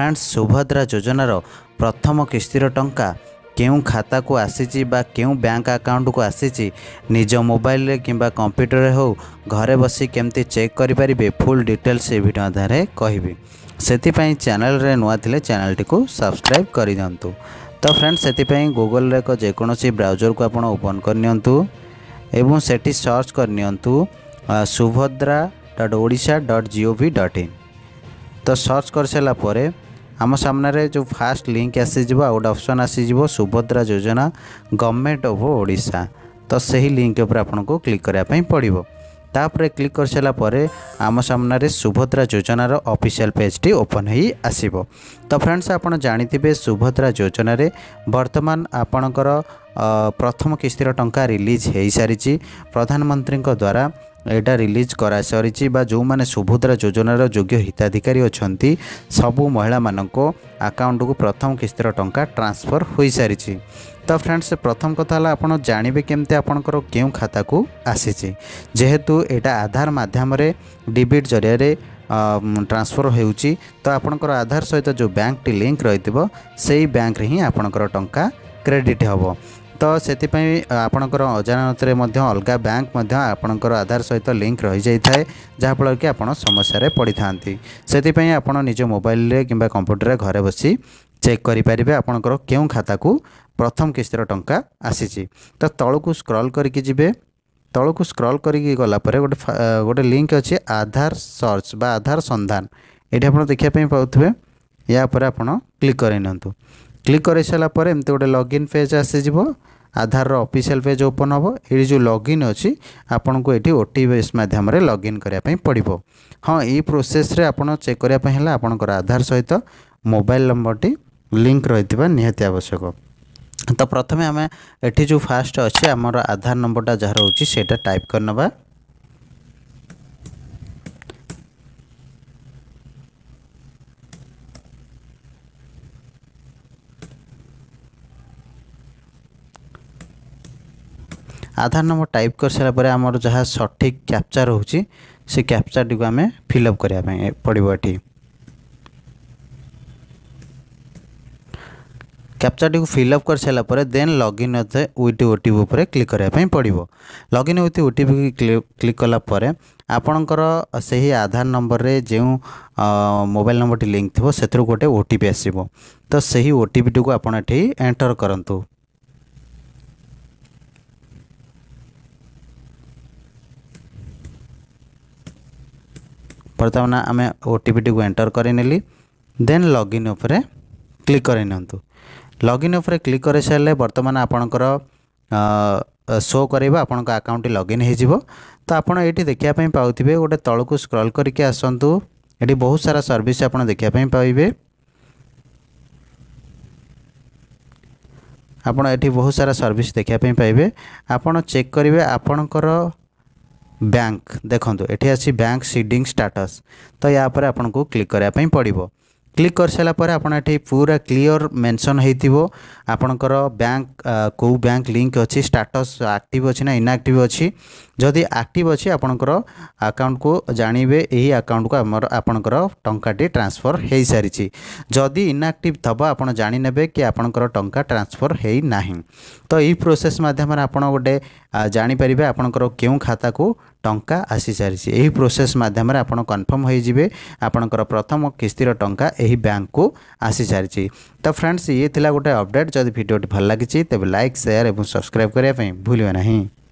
Friends Subhadra योजनार प्रथम किस्तिर टंका केउ खाता को आसीची बा केउ बैंक अकाउंट को आसीची निज मोबाइल रे किंबा कंप्यूटर रे हो घरे बसी केमती चेक करि परिबे फुल डिटेल्स ए वीडियो आधार रे कहबी। सेति पई चैनल रे नुआ थिले चैनल टी को सब्सक्राइब करि दंतु। तो फ्रेंड्स सेति पई गूगल रे को जेकोनोसी ब्राउजर को आपण ओपन करनियंतु एवं सेठी सर्च करनियंतु subhadra.odisha.gov.in। तो सर्च कर सारा पर आम सामने जो फास्ट लिंक आसीज गोटे ऑप्शन आसीज सुभद्रा योजना गवर्नमेंट ऑफ ओडिशा। तो सही लिंक पर आपको क्लिक करने पड़ो। तापर क्लिक कर सारा पर आम सामने सुभद्रा योजनार ऑफिशियल पेज टी ओपन ही आसीबो। तो फ्रेंड्स आपड़ जानिथिबे सुभद्रा योजना रे वर्तमान आपणकर प्रथम किस्तिर टंका रिलीज हो सारी प्रधानमंत्री द्वारा एटा रिलीज करा सरी बा जो माने सुभद्रा योजनार योग्य हिताधिकारी अछंती सबु महिला मानको अकाउंट को प्रथम किस्तिर टंका ट्रांसफर हो सारी। तो फ्रेंड्स प्रथम कथा है आपड़ जानवे केमती आपणकर केउ खाता को आसीची जेहेतु एटा आधार माध्यम डिबिट जरिया ट्रांसफर होउची। तो आपणकर आधार सहित जो बैंक टी लिंक रहितबो सेही बैंक रे ही आपणकर टंका क्रेडिट हबो। तो सेतिपई आपणकर अजानतरे मध्य अलगा बैंक मध्य आपणकर आधार सहित लिंक रही जाय थाए जहाँ फल कि आपण समस्या रे पड़ी थांती। सेतिपई आपण निज मोबाइल रे किंबा कंप्यूटर रे घरे बसी चेक करि परिबे आपणकर केउ खाता को प्रथम किस्तिर टंका आसीची। तो तळु को स्क्रॉल करिकि जिबे तळु को स्क्रॉल करिकि गला परे गोटे लिंक अछि आधार सर्च बा आधार संधान एठी आपण देखिया पई पाउथबे या पर आपण क्लिक करिनंतु। क्लिक कर सारा पर एमती गोटे लॉगिन पेज आसीजिवो आधार ऑफिशियल पेज ओपन हम ये जो लॉगिन अच्छी आपन को ये ओटीपी माध्यम लॉगिन करने पड़ो। हाँ ये प्रोसेस रे आपन चेक करने आपनकर आधार सहित मोबाइल नंबर टी लिंक रही निहाती आवश्यक। तो प्रथम आम एठी जो फास्ट अच्छे आमर आधार नंबरटा जहाँ रोचे से टाइप करनबा। आधार नंबर टाइप कर सारा पर आमर जहाँ सठिक कैप्चा रोचे से कैप्चा टी को आम फिलअप करने पड़ो। ये कैप्चा टी को फिलअप कर सारा पर देन लॉगिन विथ ओटीपी उपर क्लिक करने पड़ो। लॉगिन विथ ओटीपी क्लिक कला पर आपणकर से ही आधार नंबर रे जो मोबाइल नंबर टी लिंक थो से गोटे ओटीपी आसो। तो सही ओटीपी टी को आपड़ ये एंटर करंतु। बर्तमान आम ओटीपी टी को एंटर करनेली देन लॉगिन उपरे क्लिक करनियंतु। लॉगिन उपरे क्लिक कर सारे बर्तमान आपणकर शो करेबा आपणक अकाउंट लॉगिन हो। तो आपड़ ये देखा पाउथिबे गोटे तळ को स्क्रॉल करके आसंतु। ये बहुत सारा सर्विस आपड़ देखा पाइबे। आपड़ ये बहुत सारा सर्विस देखा पाइबे। आपड़ चेक करेंगे आपणकर बैंक देखो ये आसी बैंक सीडिंग स्टाटस। तो या पर आपन को क्लिक करने पड़ो। क्लिक कर सारा पर आपन ये पूरा क्लियर मेंशन होइथिबो आपनकर बैंक को बैंक लिंक अच्छी स्टाटस एक्टिव अच्छी ना इनएक्टिव अच्छी। जदि एक्टिव अच्छी आपनकर अकाउंट को जानवे यही अकाउंट को आमर आपनकर टंकाटी ट्रांसफर हो सारी। जदि इनएक्टिव थबा आपन जानि नेबे कि आपनकर टंका ट्रांसफर है नाही। तो यही प्रोसेस माध्यम आपन गोटे जानि परिबे आपनकर केउ खाता को टंका आसी सारी। यही प्रोसेस माध्यम आपन कन्फर्म हो जिवे आपनकर प्रथम किस्तिर टंका यही बैंक को आसी सारी। तो फ्रेंड्स ये थिला गोटे अपडेट। जदि वीडियो भल लगी तेज लाइक शेयर और सब्सक्राइब करने भूलिए नहीं।